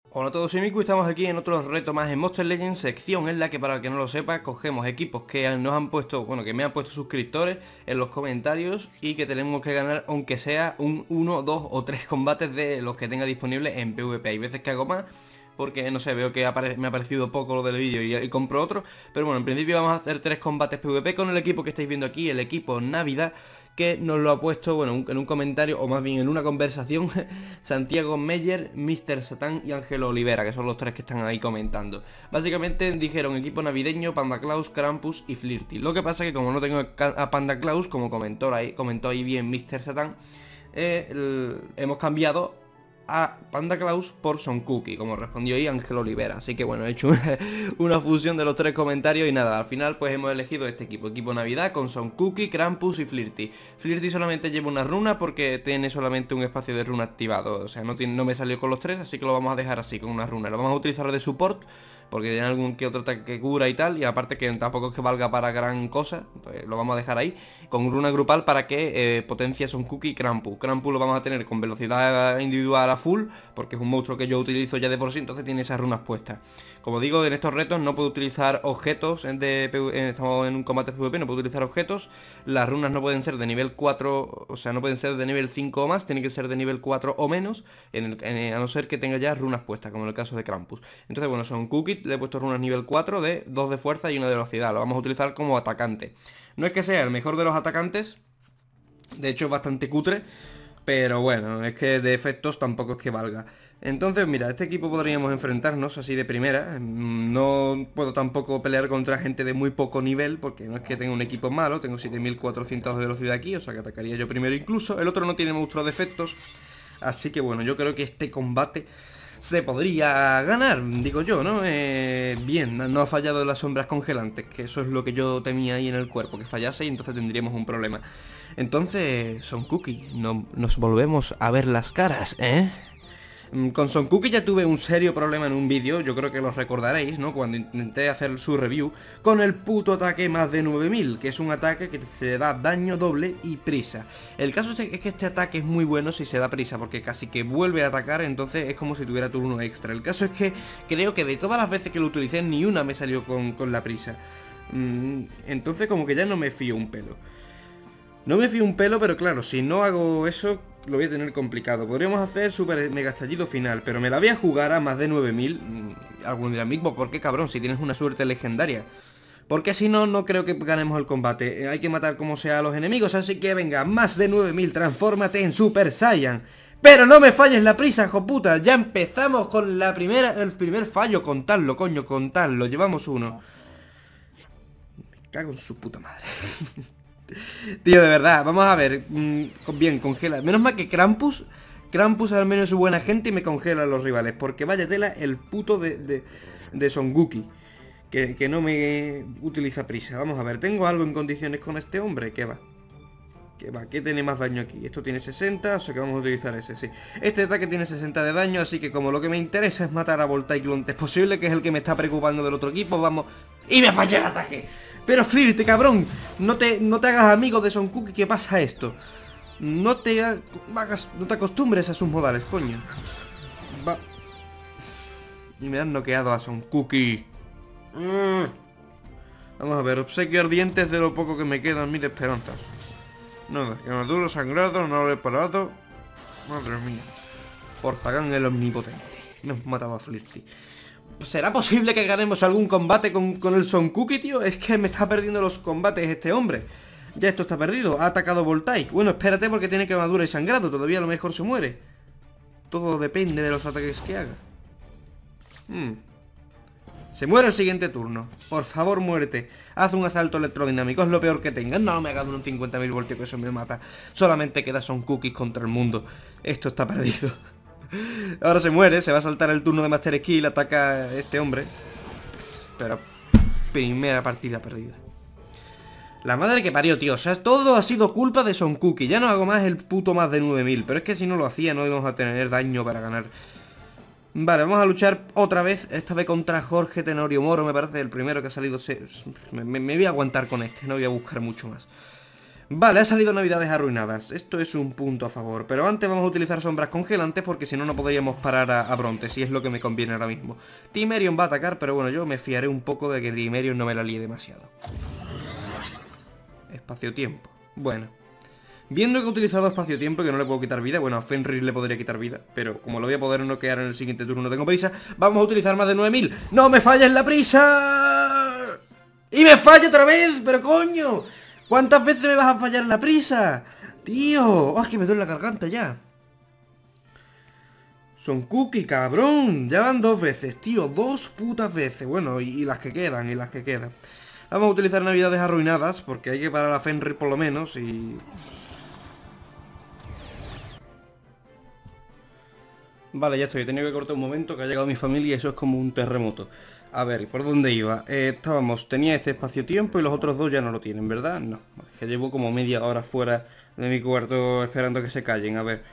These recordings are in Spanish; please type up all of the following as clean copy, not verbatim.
Hola a todos, soy Miku y estamos aquí en otro reto más en Monster Legends, sección en la que, para el que no lo sepa, cogemos equipos que nos han puesto, bueno, que me han puesto suscriptores en los comentarios y que tenemos que ganar aunque sea un 1, 2 o 3 combates de los que tenga disponibles en PvP. Hay veces que hago más porque, no sé, veo que me ha parecido poco lo del vídeo y compro otro, pero bueno, en principio vamos a hacer 3 combates PvP con el equipo que estáis viendo aquí, el equipo Navidad, que nos lo ha puesto, bueno, en un comentario, o más bien en una conversación, Santiago Meyer, Mr. Satan y Ángelo Olivera, que son los 3 que están ahí comentando. Básicamente dijeron equipo navideño, Panda Claus, Krampus y Flirty. Lo que pasa es que como no tengo a Panda Claus, como comentó ahí bien Mr. Satan, hemos cambiado a Panda Claus por Son Cookie, como respondió ahí Ángel Olivera. Así que bueno, he hecho una fusión de los 3 comentarios y nada, al final pues hemos elegido este equipo Navidad con Son Cookie, Krampus y Flirty. Flirty solamente lleva una runa porque tiene solamente un espacio de runa activado, o sea, no me salió con los 3, así que lo vamos a dejar así, con una runa. Lo vamos a utilizar de support porque tiene algún que otro ataque que cura y tal, y aparte que tampoco es que valga para gran cosa, pues lo vamos a dejar ahí, con runa grupal para que potencie Son Cookie y Krampus. Krampus lo vamos a tener con velocidad individual a full, porque es un monstruo que yo utilizo ya de por sí, entonces tiene esas runas puestas. Como digo, en estos retos no puedo utilizar objetos, estamos en un combate PvP, no puedo utilizar objetos, las runas no pueden ser de nivel 4, o sea, no pueden ser de nivel 5 o más, tienen que ser de nivel 4 o menos, a no ser que tenga ya runas puestas, como en el caso de Krampus. Entonces, bueno, Son Cookie, le he puesto runas nivel 4 de 2 de fuerza y 1 de velocidad, lo vamos a utilizar como atacante. No es que sea el mejor de los atacantes, de hecho es bastante cutre, pero bueno, es que de efectos tampoco es que valga. Entonces, mira, este equipo podríamos enfrentarnos así de primera. No puedo tampoco pelear contra gente de muy poco nivel, porque no es que tenga un equipo malo. Tengo 7400 de velocidad aquí, o sea que atacaría yo primero incluso. El otro no tiene monstruos de efectos, así que bueno, yo creo que este combate se podría ganar, digo yo, ¿no? Bien, no ha fallado las sombras congelantes, que eso es lo que yo temía ahí en el cuerpo, que fallase y entonces tendríamos un problema. Entonces, Son Cookie, nos volvemos a ver las caras, ¿eh? Con Son Cookie ya tuve un serio problema en un vídeo, yo creo que lo recordaréis, ¿no? Cuando intenté hacer su review, con el puto ataque más de 9000, que es un ataque que se da daño doble y prisa. El caso es que este ataque es muy bueno si se da prisa, porque casi que vuelve a atacar, entonces es como si tuviera turno extra. El caso es que creo que de todas las veces que lo utilicé, ni una me salió con la prisa. Entonces como que ya no me fío un pelo. No me fío un pelo, pero claro, si no hago eso, lo voy a tener complicado. Podríamos hacer super mega estallido final, pero me la voy a jugar a más de 9000. Algún día mismo, ¿por qué, cabrón? Si tienes una suerte legendaria. Porque si no, no creo que ganemos el combate. Hay que matar como sea a los enemigos, así que venga, más de 9000, transfórmate en Super Saiyan. Pero no me falles la prisa, hijo puta. Ya empezamos con el primer fallo. Contadlo, coño, contadlo. Llevamos uno. Me cago en su puta madre. Tío, de verdad, vamos a ver. Bien, congela. Menos mal que Krampus al menos es buena gente y me congela a los rivales. Porque vaya tela el puto de Son Cookie, que no me utiliza prisa. Vamos a ver, ¿tengo algo en condiciones con este hombre? ¿Qué va? ¿Qué tiene más daño aquí? Esto tiene 60, o sea que vamos a utilizar ese, sí. Este ataque tiene 60 de daño, así que como lo que me interesa es matar a Voltaic lo antes posible, que es el que me está preocupando del otro equipo, vamos... ¡Y me fallé el ataque! Pero Flirty, cabrón, no te hagas amigo de Son Cookie, ¿qué pasa esto? No te acostumbres a sus modales, coño. Va. Y me han noqueado a Son Cookie. Vamos a ver, obsequio ardiente es de lo poco que me quedan, 1000 esperanzas. Nada, que me duro sangrado, no lo he parado. Madre mía. Por Zagan el omnipotente. Me han matado a Flirty. ¿Será posible que ganemos algún combate con el Son Cookie, tío? Es que me está perdiendo los combates este hombre. Ya esto está perdido. Ha atacado Voltaic. Bueno, espérate porque tiene quemadura y sangrado. Todavía a lo mejor se muere. Todo depende de los ataques que haga. Se muere el siguiente turno. Por favor, muérete. Haz un asalto electrodinámico. Es lo peor que tengas. No me hagas un 50.000 voltios, que eso me mata. Solamente queda Son Cookies contra el mundo. Esto está perdido. Ahora se muere, se va a saltar el turno de Master Skill, ataca a este hombre. Pero primera partida perdida. La madre que parió, tío. O sea, todo ha sido culpa de Son Cookie. Ya no hago más el puto más de 9000. Pero es que si no lo hacía no íbamos a tener daño para ganar. Vale, vamos a luchar otra vez. Esta vez contra Jorge Tenorio Moro. Me parece el primero que ha salido. Me voy a aguantar con este, no voy a buscar mucho más. Vale, ha salido Navidades arruinadas. Esto es un punto a favor. Pero antes vamos a utilizar sombras congelantes porque si no, no podríamos parar a Brontes. Y es lo que me conviene ahora mismo. Timerion va a atacar, pero bueno, yo me fiaré un poco de que Timerion no me la líe demasiado. Espacio-tiempo. Bueno. Viendo que he utilizado espacio-tiempo y que no le puedo quitar vida, bueno, a Fenrir le podría quitar vida, pero como lo voy a poder noquear en el siguiente turno, no tengo prisa, vamos a utilizar más de 9000. ¡No me falles la prisa! ¡Y me falla otra vez! ¡Pero coño! ¿Cuántas veces me vas a fallar la prisa? Tío, oh, es que me duele la garganta ya. Son Cookie, cabrón. Ya van 2 veces, tío, 2 putas veces. Bueno, y las que quedan, Vamos a utilizar Navidades arruinadas, porque hay que parar a Fenrir por lo menos y... Vale, ya estoy, he tenido que cortar un momento que ha llegado mi familia y eso es como un terremoto. A ver, ¿por dónde iba? Tenía este espacio-tiempo y los otros dos ya no lo tienen, ¿verdad? No, es que llevo como media hora fuera de mi cuarto esperando que se callen, a ver.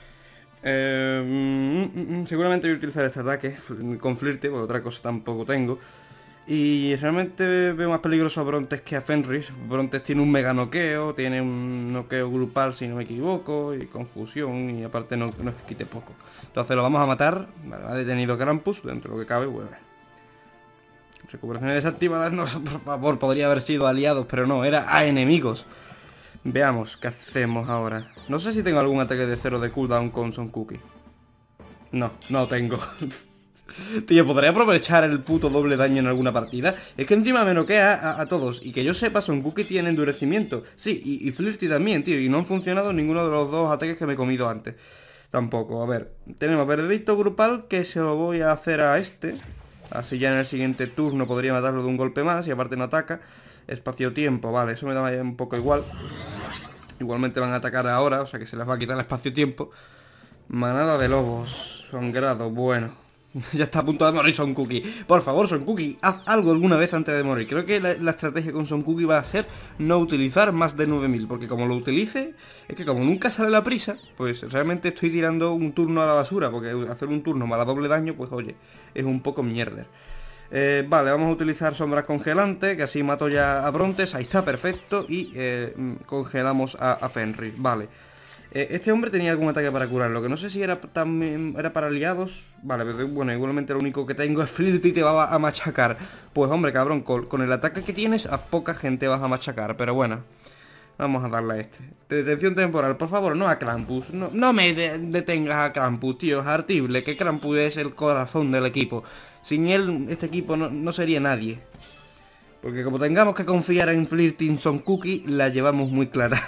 Seguramente voy a utilizar este ataque con Flirty, porque otra cosa tampoco tengo. Y realmente veo más peligroso a Brontes que a Fenrir. Brontes tiene un mega noqueo, tiene un noqueo grupal si no me equivoco, y confusión, y aparte no es que quite poco. Entonces lo vamos a matar. Vale, ha detenido Krampus, dentro de lo que cabe, bueno. Recuperaciones desactivadas, no, por favor, podría haber sido aliados, pero no, era a enemigos. Veamos, ¿qué hacemos ahora? No sé si tengo algún ataque de 0 de cooldown con Son Cookie. No, no tengo. Tío, ¿podría aprovechar el puto doble daño en alguna partida? Es que encima me noquea a todos. Y que yo sepa, Son Cookie tiene endurecimiento. Sí, y Flirty también, tío. Y no han funcionado ninguno de los dos ataques que me he comido antes. Tampoco, a ver. Tenemos veredicto grupal, que se lo voy a hacer a este. Así ya en el siguiente turno podría matarlo de un golpe más. Y aparte no ataca. Espacio-tiempo, vale, eso me da un poco igual. Igualmente van a atacar ahora, o sea que se les va a quitar el espacio-tiempo. Manada de lobos. Sangrado, bueno. Ya está a punto de morir Son Cookie. Por favor, Son Cookie, haz algo alguna vez antes de morir. Creo que la estrategia con Son Cookie va a ser no utilizar más de 9000. Porque como lo utilice, es que como nunca sale la prisa, pues realmente estoy tirando un turno a la basura. Porque hacer un turno más a doble daño, pues oye, es un poco mierder. Vale, vamos a utilizar sombras congelantes, que así mato ya a Brontes. Ahí está, perfecto. Y congelamos a Fenrir, vale. Este hombre tenía algún ataque para curarlo, que no sé si era también era para aliados. Vale, pero bueno, igualmente lo único que tengo es Flirty y te va a machacar. Pues hombre, cabrón, con el ataque que tienes a poca gente vas a machacar, pero bueno. Vamos a darle a este. Detención temporal, por favor, no a Krampus. No me detengas a Krampus, tío, es hartible, que Krampus es el corazón del equipo. Sin él, este equipo no sería nadie. Porque como tengamos que confiar en Flirty y Son Cookie, la llevamos muy clara.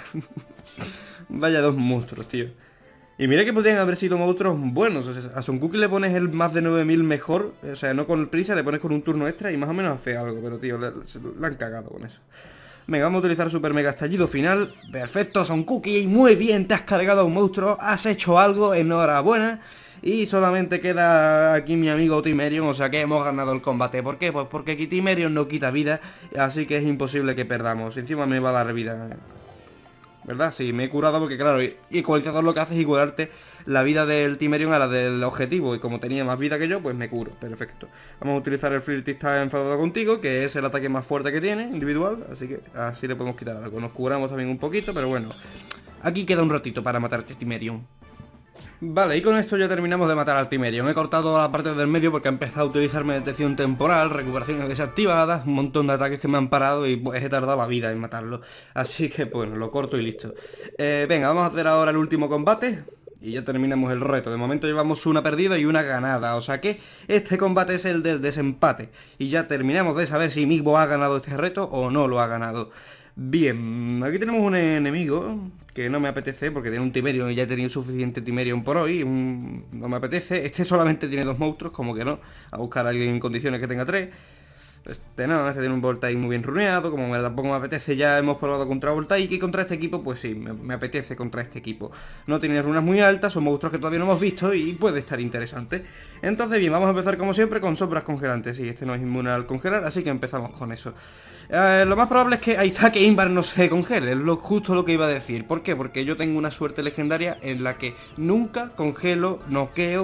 Vaya dos monstruos, tío. Y mira que podrían haber sido monstruos buenos. O sea, a Son Cookie le pones el más de 9000 mejor. O sea, no con prisa, le pones con un turno extra y más o menos hace algo. Pero tío, le han cagado con eso. Venga, vamos a utilizar super mega estallido final. Perfecto, Son Cookie, muy bien, te has cargado a un monstruo. Has hecho algo, enhorabuena. Y solamente queda aquí mi amigo Timerion, o sea que hemos ganado el combate. ¿Por qué? Pues porque aquí Timerion no quita vida, así que es imposible que perdamos. Encima me va a dar vida, ¿verdad? Sí, me he curado porque claro, ecualizador lo que hace es igualarte la vida del Timerion a la del objetivo. Y como tenía más vida que yo, pues me curo, perfecto. Vamos a utilizar el Flirty está enfadado contigo, que es el ataque más fuerte que tiene, individual. Así que así le podemos quitar algo. Nos curamos también un poquito, pero bueno. Aquí queda un ratito para matar a este Timerion. Vale, y con esto ya terminamos de matar al Timerion. He cortado la parte del medio porque he empezado a utilizarme detección temporal, recuperaciones desactivadas, un montón de ataques que me han parado y pues he tardado la vida en matarlo. Así que bueno, lo corto y listo. Venga, vamos a hacer ahora el último combate y ya terminamos el reto. De momento llevamos una perdida y una ganada, o sea que este combate es el del desempate. Y ya terminamos de saber si Migbo ha ganado este reto o no lo ha ganado. Bien, aquí tenemos un enemigo que no me apetece porque tiene un Timerion y ya he tenido suficiente Timerion por hoy. No me apetece. Este solamente tiene 2 monstruos, como que no. A buscar a alguien en condiciones que tenga 3. Este no, este tiene un Voltaic muy bien runeado. Como tampoco me apetece, ya hemos probado contra Voltaic. Y contra este equipo, pues sí, me apetece contra este equipo. No tiene runas muy altas, son monstruos que todavía no hemos visto y puede estar interesante. Entonces bien, vamos a empezar como siempre con sombras congelantes. Sí, este no es inmune al congelar, así que empezamos con eso. Lo más probable es que ahí está que Invar no se congele, es justo lo que iba a decir. ¿Por qué? Porque yo tengo una suerte legendaria en la que nunca congelo, noqueo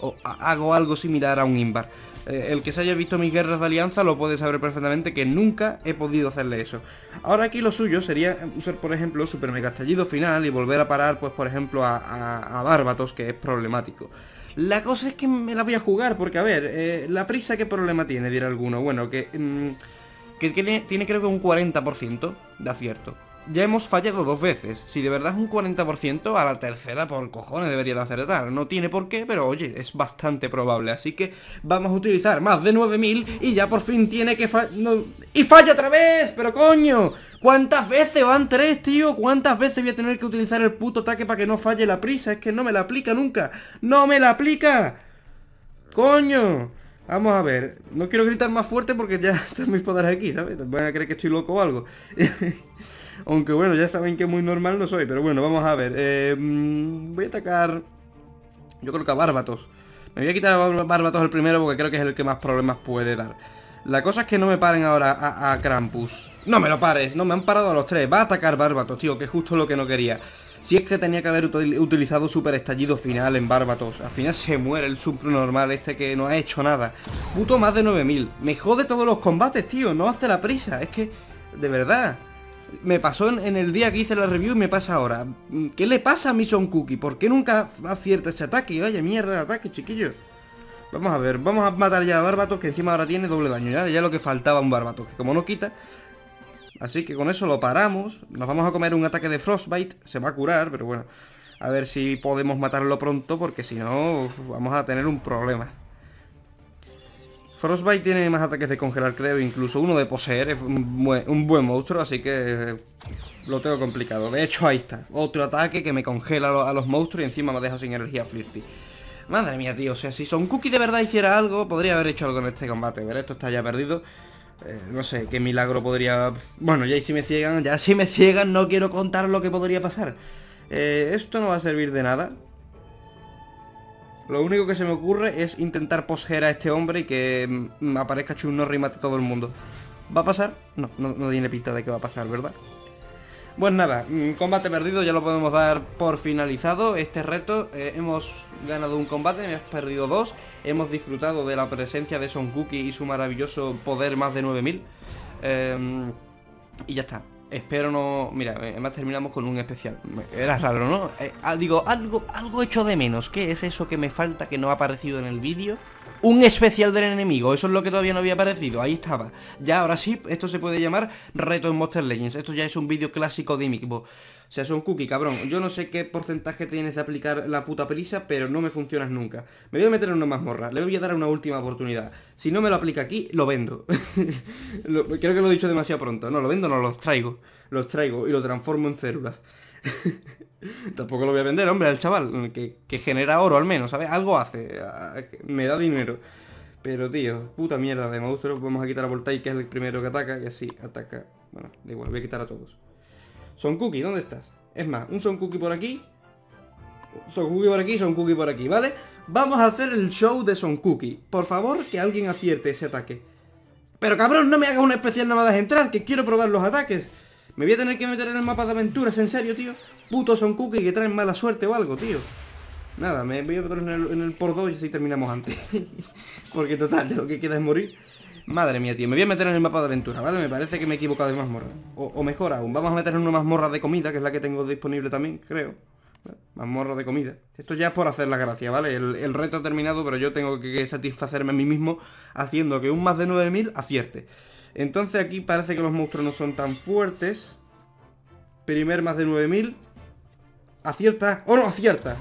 hago algo similar a un Imbar. El que se haya visto mis guerras de alianza lo puede saber perfectamente que nunca he podido hacerle eso. Ahora aquí lo suyo sería usar, por ejemplo, Super Mega Estallido Final y volver a parar, pues por ejemplo, a Bárbatos, que es problemático. La cosa es que me la voy a jugar, porque a ver, la prisa, ¿qué problema tiene? Dirá alguno. Bueno, que tiene creo que un 40% de acierto. Ya hemos fallado 2 veces. Si de verdad es un 40%, a la tercera por cojones debería de acertar. No tiene por qué, pero oye, es bastante probable. Así que vamos a utilizar más de 9000 y ya por fin tiene que ¡y falla otra vez! ¡Pero coño! ¿Cuántas veces van 3, tío? ¿Cuántas veces voy a tener que utilizar el puto ataque para que no falle la prisa? Es que no me la aplica nunca. ¡No me la aplica! ¡Coño! Vamos a ver. No quiero gritar más fuerte porque ya están mis poderes aquí, ¿sabes? Van a creer que estoy loco o algo. Aunque bueno, ya saben que muy normal no soy. Pero bueno, vamos a ver. Voy a atacar... Yo creo que a Bárbatos. Me voy a quitar a Bárbatos el primero porque creo que es el que más problemas puede dar. La cosa es que no me paren ahora a Krampus. No me lo pares, no me han parado a los 3. Va a atacar Bárbatos, tío, que es justo lo que no quería. Si es que tenía que haber utilizado Super Estallido Final en Bárbatos. Al final se muere el subnormal este que no ha hecho nada. Puto más de 9000. Me jode todos los combates, tío. No hace la prisa. Es que, de verdad... Me pasó en el día que hice la review y me pasa ahora. ¿Qué le pasa a mi Son Cookie? ¿Por qué nunca acierta ese ataque? Vaya mierda de ataque, chiquillo. Vamos a ver, vamos a matar ya a Bárbatos, que encima ahora tiene doble daño. Ya lo que faltaba un Bárbatos, que como no quita. Así que con eso lo paramos. Nos vamos a comer un ataque de Frostbite. Se va a curar, pero bueno. A ver si podemos matarlo pronto, porque si no, vamos a tener un problema. Frostbite tiene más ataques de congelar, creo, incluso uno de poseer, es un buen monstruo, así que lo tengo complicado. De hecho, ahí está, otro ataque que me congela a los monstruos y encima me deja sin energía Flirty. Madre mía, tío, o sea, si Son Cookie de verdad hiciera algo, podría haber hecho algo en este combate, pero esto está ya perdido. No sé, qué milagro podría... Bueno, ya si me ciegan, no quiero contar lo que podría pasar. Esto no va a servir de nada. Lo único que se me ocurre es intentar poseer a este hombre y que aparezca Chun Norri y mate a todo el mundo. ¿Va a pasar? No tiene pinta de que va a pasar, ¿verdad? Pues nada, combate perdido, ya lo podemos dar por finalizado. Este reto, hemos ganado un combate, hemos perdido 2. Hemos disfrutado de la presencia de Son Cookie y su maravilloso poder más de 9000. Y ya está. Espero no... Mira, además terminamos con un especial. Era raro, ¿no? Digo, algo hecho de menos. ¿Qué es eso que me falta que no ha aparecido en el vídeo? Un especial del enemigo. Eso es lo que todavía no había aparecido. Ahí estaba. Ya, ahora sí, esto se puede llamar Reto en Monster Legends. Esto ya es un vídeo clásico de mi equipo. O sea, Son Cookie, cabrón. Yo no sé qué porcentaje tienes de aplicar la puta prisa, pero no me funcionas nunca. Me voy a meter en una mazmorra. Le voy a dar una última oportunidad. Si no me lo aplica aquí, lo vendo. Creo que lo he dicho demasiado pronto. No, lo vendo, no, los traigo. Los traigo y lo transformo en células. Tampoco lo voy a vender, hombre, al chaval. Que genera oro al menos, ¿sabes? Algo hace. Me da dinero. Pero, tío, puta mierda de monstruos. Vamos a quitar a Voltaic, que es el primero que ataca. Y así ataca. Bueno, da igual, voy a quitar a todos. Son Cookie, ¿dónde estás? Es más, un Son Cookie por aquí. Son Cookie por aquí, Son Cookie por aquí, ¿vale? Vamos a hacer el show de Son Cookie. Por favor, que alguien acierte ese ataque. Pero cabrón, no me hagas un especial nada más de entrar, que quiero probar los ataques. Me voy a tener que meter en el mapa de aventuras, en serio, tío. Puto Son Cookie que traen mala suerte o algo, tío. Nada, me voy a meter en el por 2 y así terminamos antes. Porque total, ya lo que queda es morir. Madre mía, tío, me voy a meter en el mapa de aventura, ¿vale? Me parece que me he equivocado de mazmorra. O mejor aún, vamos a meter en una mazmorra de comida, que es la que tengo disponible también, creo. Mazmorra de comida. Esto ya es por hacer la gracia, ¿vale? El reto ha terminado, pero yo tengo que satisfacerme a mí mismo haciendo que un más de 9000 acierte. Entonces aquí parece que los monstruos no son tan fuertes. Primer más de 9000. ¿Acierta? ¡Oh, no! ¡Acierta!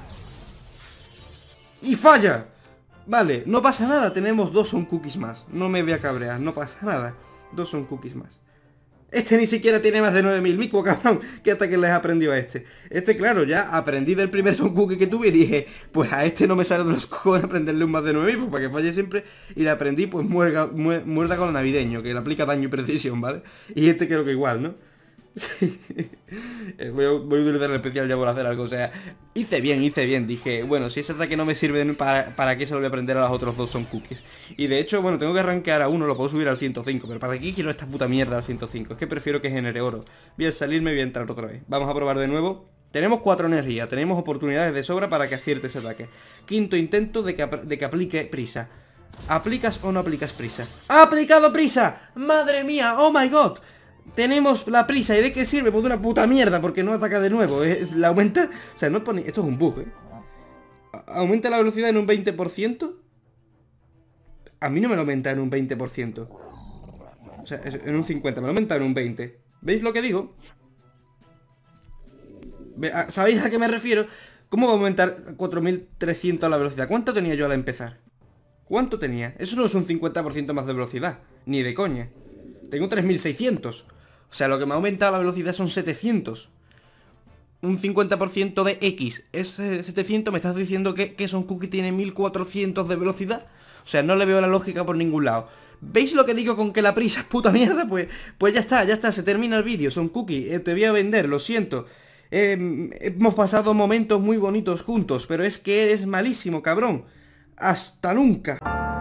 ¡Y falla! Vale, no pasa nada, tenemos 2 Son Cookies más. No me voy a cabrear, no pasa nada. 2 Son Cookies más. Este ni siquiera tiene más de 9000, mico, cabrón. ¿Qué ataque les aprendió a este? Este, claro, ya aprendí del primer Son Cookie que tuve y dije, pues a este no me sale de los cojones aprenderle un más de 9000, pues para que falle siempre. Y le aprendí, pues, muerda con el navideño, que le aplica daño y precisión, ¿vale? Y este creo que igual, ¿no? Sí. Voy a utilizar el especial ya por hacer algo. O sea, hice bien. Dije, bueno, si ese ataque no me sirve para qué se lo voy a aprender a los otros 2 Son Cookies. Y de hecho, bueno, tengo que arranquear a uno. Lo puedo subir al 105. Pero ¿para qué quiero esta puta mierda al 105? Es que prefiero que genere oro. Voy a salirme y voy a entrar otra vez. Vamos a probar de nuevo. Tenemos 4 energías, tenemos oportunidades de sobra para que acierte ese ataque. Quinto intento de que aplique prisa. ¿Aplicas o no aplicas prisa? ¡Ha aplicado prisa! ¡Madre mía! ¡Oh my god! Tenemos la prisa. ¿Y de qué sirve? Pues de una puta mierda, porque no ataca de nuevo. La aumenta... O sea, no pone... Esto es un bug, ¿eh? ¿Aumenta la velocidad en un 20%? A mí no me lo aumenta en un 20%. O sea, en un 50%, me lo aumenta en un 20%. ¿Veis lo que digo? ¿Sabéis a qué me refiero? ¿Cómo va a aumentar 4300 la velocidad? ¿Cuánto tenía yo al empezar? ¿Cuánto tenía? Eso no es un 50% más de velocidad. Ni de coña. Tengo 3600. O sea, lo que me ha aumentado la velocidad son 700. Un 50% de X es 700. ¿Me estás diciendo que Son Cookie tiene 1400 de velocidad? O sea, no le veo la lógica por ningún lado. ¿Veis lo que digo con que la prisa es puta mierda? Pues ya está, se termina el vídeo. Son Cookie, te voy a vender, lo siento. Hemos pasado momentos muy bonitos juntos, pero es que eres malísimo, cabrón. Hasta nunca.